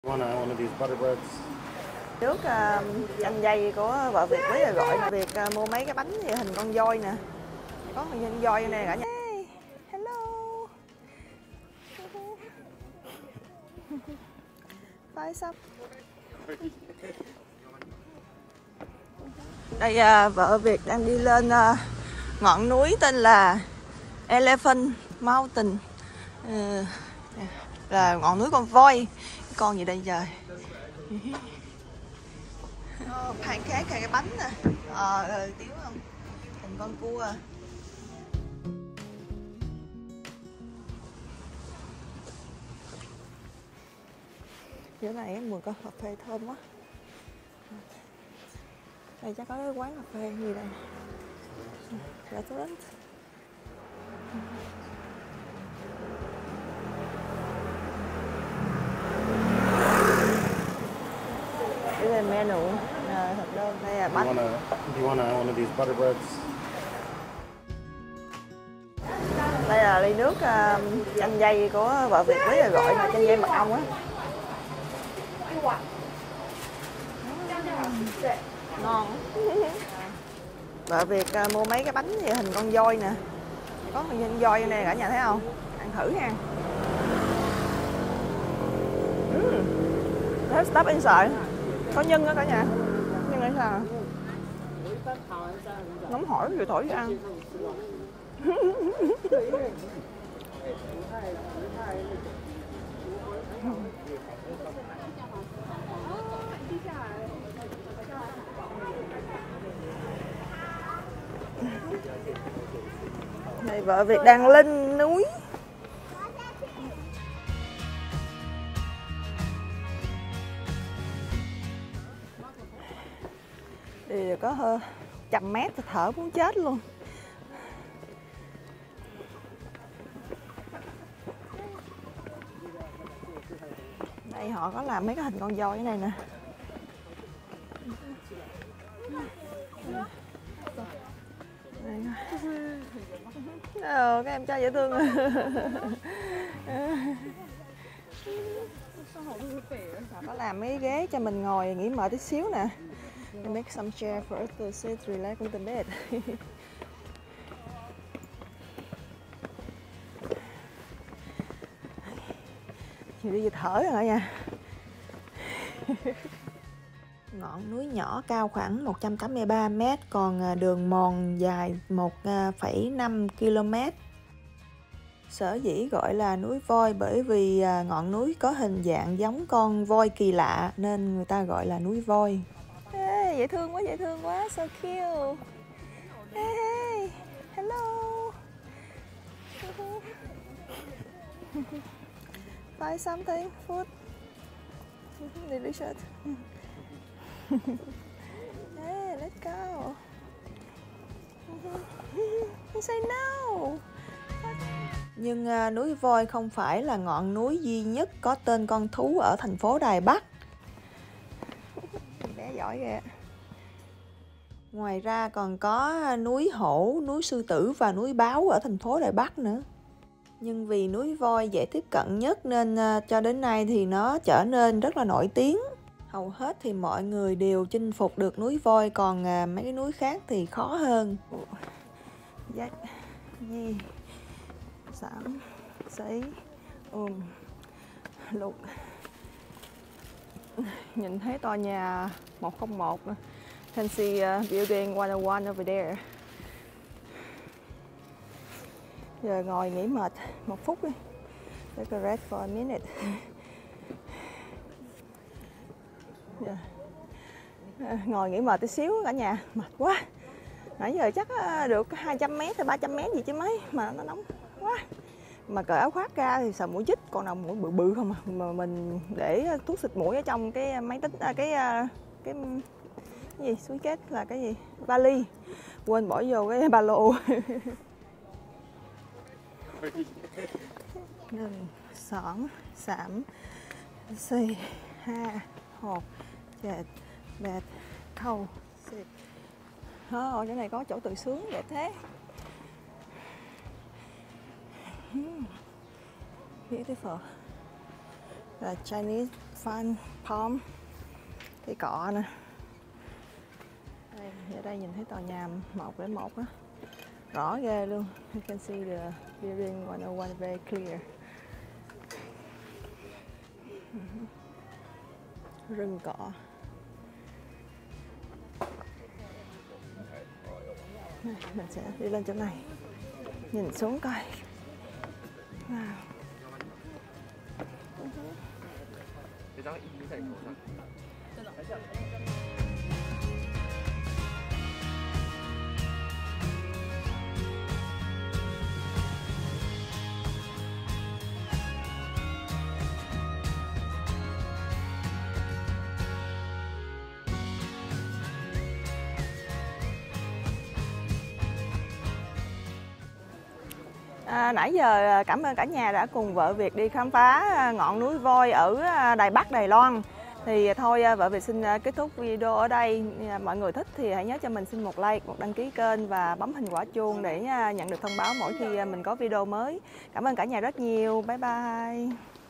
One of these butter breads. Trước chanh dây của vợ Việt mới là gọi là Việt mua mấy cái bánh như hình con voi nè. Có hình con voi này cả nhà. Hey, hello. Bye sắp. Đây vợ Việt đang đi lên ngọn núi tên là Elephant Mountain. Là ngọn núi con voi. Con gì đây trời? Pancake hay cái bánh nè. Tiếu không? Hình con cua. Chỗ này mùi có cà phê thơm quá. Đây chắc có cái quán cà phê gì đây. Restaurant. Đây là menu thực đơn. Đây là bánh. Do you want one of these butter breads? Đây là ly nước chanh dây của vợ Việt mới là gọi là chanh dây mật ong á. Ngon. Vợ Việt mua mấy cái bánh như hình con voi nè. Có hình con voi này cả nhà thấy không? Ăn thử nha. Hết stop inside. Có nhân đó cả nhà. Nhân hay sao? Nóng hổi rồi thổi cho ăn. Đây vợ Việt đang lên núi. Đi có hơn 100 mét thở muốn chết luôn. Đây họ có làm mấy cái hình con voi cái này nè. Các em trai dễ thương. Họ có làm mấy ghế cho mình ngồi nghỉ mệt tí xíu nè. Make some chair for us to sit, relax with the bed. Chiều đi về thở rồi nha. Ngọn núi nhỏ cao khoảng 183 m, còn đường mòn dài 1,5 km. Sở dĩ gọi là núi voi bởi vì ngọn núi có hình dạng giống con voi kỳ lạ nên người ta gọi là núi voi. Hey, dễ thương quá, so cute. Hey, hello. Buy something, food. Delicious. Hey, let's go. You say no. Nhưng núi voi không phải là ngọn núi duy nhất có tên con thú ở thành phố Đài Bắc. Bé giỏi ghê. Ngoài ra còn có núi hổ, núi sư tử và núi báo ở thành phố Đài Bắc nữa. Nhưng vì núi voi dễ tiếp cận nhất nên cho đến nay thì nó trở nên rất là nổi tiếng. Hầu hết thì mọi người đều chinh phục được núi voi, còn mấy cái núi khác thì khó hơn. Giác, di, sảm, sấy, lục. Nhìn thấy tòa nhà 101. Can see building 101 over there. Giờ ngồi nghỉ mệt 1 phút đi. Take a rest for a minute. Ngồi nghỉ mệt tí xíu cả nhà, mệt quá. Nãy giờ chắc được 200 m hay 300 m gì chứ mấy mà nó nóng quá. Mà cởi áo khoác ra thì sợ mũi chích, còn nào mũi bự bự không à. Mà mình để thuốc xịt mũi ở trong cái máy tính cái gì suối kết là cái gì vali, quên bỏ vô cái ba lô. Gừng, xỏn, sảm, xì, ha, hột, chệt, bệt, khâu, xịt. Ở chỗ này có chỗ tự sướng đẹp thế. Beautiful. The Chinese Fan Palm, cây cọ nè. Đây, ở đây nhìn thấy tòa nhà 101 á, rõ ghê luôn. You can see the building 101 very clear. Rừng cọ. Này, mình sẽ đi lên chỗ này, nhìn xuống coi. Wow. Nãy giờ cảm ơn cả nhà đã cùng vợ Việt đi khám phá ngọn núi Voi ở Đài Bắc, Đài Loan. Thì thôi vợ Việt xin kết thúc video ở đây. Mọi người thích thì hãy nhớ cho mình xin một like, một đăng ký kênh và bấm hình quả chuông để nhận được thông báo mỗi khi mình có video mới. Cảm ơn cả nhà rất nhiều. Bye bye.